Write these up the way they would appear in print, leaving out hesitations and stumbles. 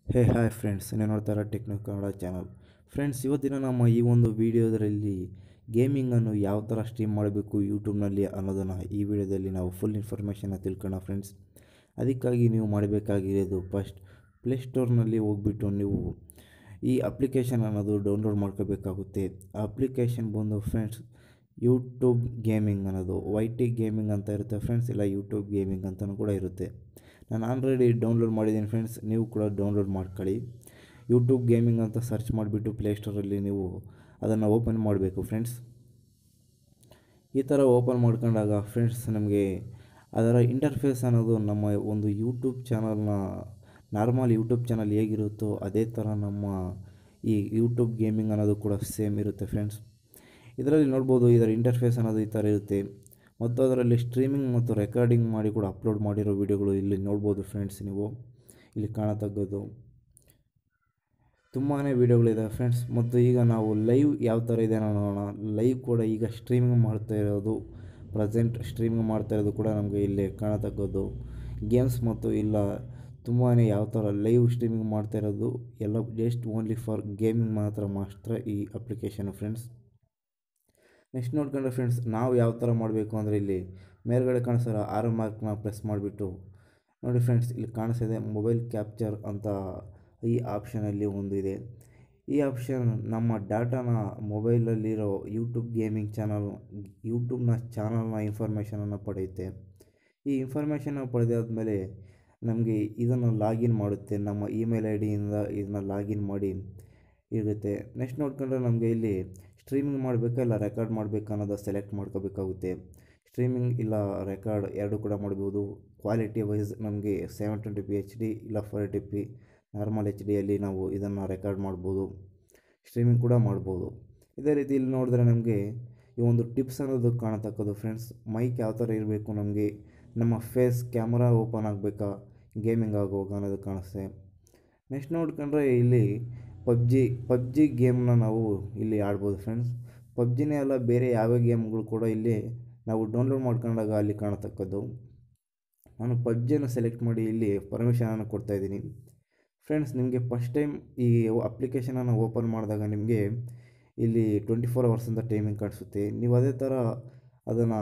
ಹೇ hi friends, ನೀವು ನೋಡ್ತಾ ಇರೋ ಟೆಕ್ನೋ ಕನ್ನಡ ಚಾನಲ್. ಫ್ರೆಂಡ್ಸ್, ಇವತ್ತಿನ ನಮ್ಮ ಈ ಒಂದು ವಿಡಿಯೋದರಲ್ಲಿ ಗೇಮಿಂಗನ್ನು ಯಾವ ಥರ ಸ್ಟ್ರೀಮ್ ಮಾಡಬೇಕು ಯೂಟ್ಯೂಬ್ನಲ್ಲಿ ಅನ್ನೋದನ್ನು ಈ ವಿಡಿಯೋದಲ್ಲಿ ನಾವು ಫುಲ್ ಇನ್ಫಾರ್ಮೇಷನ್ನ ತಿಳ್ಕೊಳ್ಳೋಣ ಫ್ರೆಂಡ್ಸ್. ಅದಕ್ಕಾಗಿ ನೀವು ಮಾಡಬೇಕಾಗಿರೋದು ಫಸ್ಟ್ ಪ್ಲೇಸ್ಟೋರ್ನಲ್ಲಿ ಹೋಗ್ಬಿಟ್ಟು ನೀವು ಈ ಅಪ್ಲಿಕೇಶನ್ ಅನ್ನೋದು ಡೌನ್ಲೋಡ್ ಮಾಡ್ಕೋಬೇಕಾಗುತ್ತೆ. ಆ ಅಪ್ಲಿಕೇಶನ್ ಬಂದು ಫ್ರೆಂಡ್ಸ್ ಯೂಟ್ಯೂಬ್ ಗೇಮಿಂಗ್ ಅನ್ನೋದು YT ಗೇಮಿಂಗ್ ಅಂತ ಇರುತ್ತೆ ಫ್ರೆಂಡ್ಸ್, ಇಲ್ಲ ಯೂಟ್ಯೂಬ್ ಗೇಮಿಂಗ್ ಅಂತಲೂ ಕೂಡ ಇರುತ್ತೆ. ನಾನು ಆಲ್ರೆಡಿ ಡೌನ್ಲೋಡ್ ಮಾಡಿದ್ದೀನಿ ಫ್ರೆಂಡ್ಸ್, ನೀವು ಕೂಡ ಡೌನ್ಲೋಡ್ ಮಾಡ್ಕೊಳ್ಳಿ. ಯೂಟ್ಯೂಬ್ ಗೇಮಿಂಗ್ ಅಂತ ಸರ್ಚ್ ಮಾಡಿಬಿಟ್ಟು ಪ್ಲೇಸ್ಟೋರಲ್ಲಿ ನೀವು ಅದನ್ನು ಓಪನ್ ಮಾಡಬೇಕು ಫ್ರೆಂಡ್ಸ್. ಈ ಥರ ಓಪನ್ ಮಾಡ್ಕೊಂಡಾಗ ಫ್ರೆಂಡ್ಸ್ ನಮಗೆ ಅದರ ಇಂಟರ್ಫೇಸ್ ಅನ್ನೋದು ನಮ್ಮ ಒಂದು ಯೂಟ್ಯೂಬ್ ಚಾನಲ್ನ ನಾರ್ಮಲ್ ಯೂಟ್ಯೂಬ್ ಚಾನಲ್ ಹೇಗಿರುತ್ತೋ ಅದೇ ಥರ ನಮ್ಮ ಈ ಯೂಟ್ಯೂಬ್ ಗೇಮಿಂಗ್ ಅನ್ನೋದು ಕೂಡ ಸೇಮ್ ಇರುತ್ತೆ ಫ್ರೆಂಡ್ಸ್. ಇದರಲ್ಲಿ ನೋಡ್ಬೋದು ಇದರ ಇಂಟರ್ಫೇಸ್ ಅನ್ನೋದು ಈ ಥರ ಇರುತ್ತೆ. ಮತ್ತು ಅದರಲ್ಲಿ ಸ್ಟ್ರೀಮಿಂಗ್ ಮತ್ತು ರೆಕಾರ್ಡಿಂಗ್ ಮಾಡಿ ಕೂಡ ಅಪ್ಲೋಡ್ ಮಾಡಿರೋ ವೀಡಿಯೋಗಳು ಇಲ್ಲಿ ನೋಡ್ಬೋದು ಫ್ರೆಂಡ್ಸ್. ನೀವು ಇಲ್ಲಿ ಕಾಣತಕ್ಕದ್ದು ತುಂಬಾ ವೀಡಿಯೋಗಳಿದೆ ಫ್ರೆಂಡ್ಸ್. ಮತ್ತು ಈಗ ನಾವು ಲೈವ್ ಯಾವ ಥರ ಇದೆ ನೋಡೋಣ. ಲೈವ್ ಕೂಡ ಈಗ ಸ್ಟ್ರೀಮಿಂಗ್ ಮಾಡ್ತಾ ಇರೋದು, ಪ್ರೆಸೆಂಟ್ ಸ್ಟ್ರೀಮಿಂಗ್ ಮಾಡ್ತಾ ಇರೋದು ಕೂಡ ನಮಗೆ ಇಲ್ಲಿ ಕಾಣತಕ್ಕದ್ದು ಗೇಮ್ಸ್. ಮತ್ತು ಇಲ್ಲ ತುಂಬಾ ಯಾವ ಥರ ಲೈವ್ ಸ್ಟ್ರೀಮಿಂಗ್ ಮಾಡ್ತಾ ಇರೋದು ಎಲ್ಲ ಜಸ್ಟ್ ಓನ್ಲಿ ಫಾರ್ ಗೇಮಿಂಗ್ ಮಾತ್ರ ಈ ಅಪ್ಲಿಕೇಶನ್ ಫ್ರೆಂಡ್ಸ್. ನೆಕ್ಸ್ಟ್ ನೋಡ್ಕೊಂಡ್ರೆ ಫ್ರೆಂಡ್ಸ್, ನಾವು ಯಾವ ಥರ ಮಾಡಬೇಕು ಅಂದರೆ ಇಲ್ಲಿ ಮೇಲ್ಗಡೆ ಕಾಣಿಸ್ತಾರ ಆರೋ ಮಾರ್ಕ್ನ ಪ್ರೆಸ್ ಮಾಡಿಬಿಟ್ಟು ನೋಡಿ ಫ್ರೆಂಡ್ಸ್, ಇಲ್ಲಿ ಕಾಣಿಸ್ತಿದೆ ಮೊಬೈಲ್ ಕ್ಯಾಪ್ಚರ್ ಅಂತ ಈ ಆಪ್ಷನಲ್ಲಿ ಒಂದು ಇದೆ. ಈ ಆಪ್ಷನ್ ನಮ್ಮ ಡಾಟಾನ ಮೊಬೈಲಲ್ಲಿರೋ ಯೂಟ್ಯೂಬ್ ಗೇಮಿಂಗ್ ಚಾನಲ್ ಯೂಟ್ಯೂಬ್ನ ಚಾನಲ್ನ ಇನ್ಫಾರ್ಮೇಷನನ್ನು ಪಡೆಯುತ್ತೆ. ಈ ಇನ್ಫಾರ್ಮೇಷನ್ನ ಪಡೆದಾದ್ಮೇಲೆ ನಮಗೆ ಇದನ್ನು ಲಾಗಿನ್ ಮಾಡುತ್ತೆ. ನಮ್ಮ ಇಮೇಲ್ ID ಯಿಂದ ಇದನ್ನ ಲಾಗಿನ್ ಮಾಡಿ ಇರುತ್ತೆ. ನೆಕ್ಸ್ಟ್ ನೋಡ್ಕೊಂಡ್ರೆ ನಮಗೆ ಇಲ್ಲಿ ಸ್ಟ್ರೀಮಿಂಗ್ ಮಾಡಬೇಕಾ ಇಲ್ಲ ರೆಕಾರ್ಡ್ ಮಾಡಬೇಕಾ ಅನ್ನೋದು ಸೆಲೆಕ್ಟ್ ಮಾಡ್ಕೋಬೇಕಾಗುತ್ತೆ. ಸ್ಟ್ರೀಮಿಂಗ್ ಇಲ್ಲ ರೆಕಾರ್ಡ್ ಎರಡೂ ಕೂಡ ಮಾಡ್ಬೋದು. ಕ್ವಾಲಿಟಿ ವೈಸ್ ನಮಗೆ 720p HD ಇಲ್ಲ 480p ನಾರ್ಮಲ್ HDಯಲ್ಲಿ ನಾವು ಇದನ್ನು ರೆಕಾರ್ಡ್ ಮಾಡ್ಬೋದು, ಸ್ಟ್ರೀಮಿಂಗ್ ಕೂಡ ಮಾಡ್ಬೋದು. ಇದೇ ರೀತಿ ಇಲ್ಲಿ ನೋಡಿದ್ರೆ ನಮಗೆ ಈ ಒಂದು ಟಿಪ್ಸ್ ಅನ್ನೋದು ಕಾಣತಕ್ಕದ್ದು ಫ್ರೆಂಡ್ಸ್. ಮೈಕ್ ಯಾವ ಥರ ಇರಬೇಕು, ನಮಗೆ ನಮ್ಮ ಫೇಸ್ ಕ್ಯಾಮ್ರಾ ಓಪನ್ ಆಗಬೇಕಾ ಗೇಮಿಂಗ್ ಆಗುವಾಗ ಅನ್ನೋದು ಕಾಣಿಸುತ್ತೆ. ನೆಕ್ಸ್ಟ್ ನೋಡ್ಕೊಂಡ್ರೆ ಇಲ್ಲಿ ಪಬ್ಜಿ ಗೇಮ್ನ ನಾವು ಇಲ್ಲಿ ಆಡ್ಬೋದು ಫ್ರೆಂಡ್ಸ್. ಪಬ್ಜಿನೇ ಅಲ್ಲ, ಬೇರೆ ಯಾವ ಗೇಮ್ಗಳು ಕೂಡ ಇಲ್ಲಿ ನಾವು ಡೌನ್ಲೋಡ್ ಮಾಡ್ಕೊಂಡಾಗ ಅಲ್ಲಿ ಕಾಣತಕ್ಕದ್ದು. ನಾನು ಪಬ್ಜಿಯನ್ನು ಸೆಲೆಕ್ಟ್ ಮಾಡಿ ಇಲ್ಲಿ ಪರ್ಮಿಷನನ್ನು ಕೊಡ್ತಾಯಿದ್ದೀನಿ ಫ್ರೆಂಡ್ಸ್. ನಿಮಗೆ ಫಸ್ಟ್ ಟೈಮ್ ಈ ಅಪ್ಲಿಕೇಶನನ್ನು ಓಪನ್ ಮಾಡಿದಾಗ ನಿಮಗೆ ಇಲ್ಲಿ 24 hours ಅಂತ ಟೈಮಿಂಗ್ ಕಾಣಿಸುತ್ತೆ. ನೀವು ಅದೇ ಥರ ಅದನ್ನು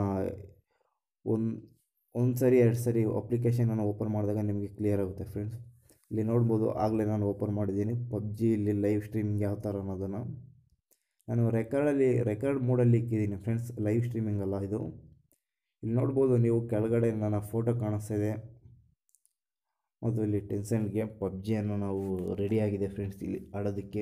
ಒಂದು ಸರಿ 2 ಸರಿ ಅಪ್ಲಿಕೇಶನನ್ನು ಓಪನ್ ಮಾಡಿದಾಗ ನಿಮಗೆ ಕ್ಲಿಯರ್ ಆಗುತ್ತೆ ಫ್ರೆಂಡ್ಸ್. ಇಲ್ಲಿ ನೋಡ್ಬೋದು, ಆಗಲೇ ನಾನು ಓಪನ್ ಮಾಡಿದ್ದೀನಿ ಪಬ್ಜಿ ಇಲ್ಲಿ ಲೈವ್ ಸ್ಟ್ರೀಮಿಂಗ್ ಯಾವ ಥರ ಅನ್ನೋದನ್ನು. ನಾನು ರೆಕಾರ್ಡ್ ಮೋಡಲ್ಲಿ ಇಕ್ಕಿದ್ದೀನಿ ಫ್ರೆಂಡ್ಸ್, ಲೈವ್ ಸ್ಟ್ರೀಮಿಂಗ್ ಅಲ್ಲ ಇದು. ಇಲ್ಲಿ ನೋಡ್ಬೋದು ನೀವು ಕೆಳಗಡೆ ನನ್ನ ಫೋಟೋ ಕಾಣಿಸ್ತಾಯಿದೆ. ಮತ್ತು ಇಲ್ಲಿ ಟೆನ್ಸೆಂಟ್ ಗೇಮ್ ಪಬ್ಜಿಯನ್ನು ನಾವು ರೆಡಿಯಾಗಿದೆ ಫ್ರೆಂಡ್ಸ್ ಇಲ್ಲಿ ಆಡೋದಕ್ಕೆ.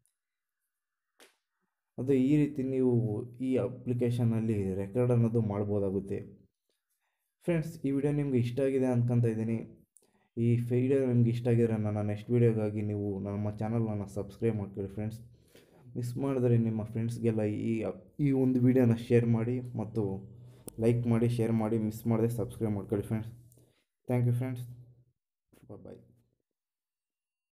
ಅದು ಈ ರೀತಿ ನೀವು ಈ ಅಪ್ಲಿಕೇಶನಲ್ಲಿ ರೆಕಾರ್ಡ್ ಅನ್ನೋದು ಮಾಡ್ಬೋದಾಗುತ್ತೆ ಫ್ರೆಂಡ್ಸ್. ಈ ವಿಡಿಯೋ ನಿಮಗೆ ಇಷ್ಟ ಆಗಿದೆ ಅಂದ್ಕೊತಾ ಇದ್ದೀನಿ. ಈ ವಿಡಿಯೋ ನಿಮ್ಗೆ ಇಷ್ಟ ಆಗಿದ್ರೆ ನನ್ನ ನೆಕ್ಸ್ಟ್ ವೀಡಿಯೋಗಾಗಿ ನೀವು ನಮ್ಮ ಚಾನಲನ್ನು ಸಬ್ಸ್ಕ್ರೈಬ್ ಮಾಡ್ಕೊಳ್ಳಿ ಫ್ರೆಂಡ್ಸ್. ಮಿಸ್ ಮಾಡಿದ್ರೆ ನಿಮ್ಮ ಫ್ರೆಂಡ್ಸ್ಗೆಲ್ಲ ಈ ಒಂದು ವಿಡಿಯೋನ ಶೇರ್ ಮಾಡಿ ಮತ್ತು ಲೈಕ್ ಮಾಡಿ, ಶೇರ್ ಮಾಡಿ. ಮಿಸ್ ಮಾಡದೆ ಸಬ್ಸ್ಕ್ರೈಬ್ ಮಾಡ್ಕೊಳ್ಳಿ friends. Thank you friends. Bye.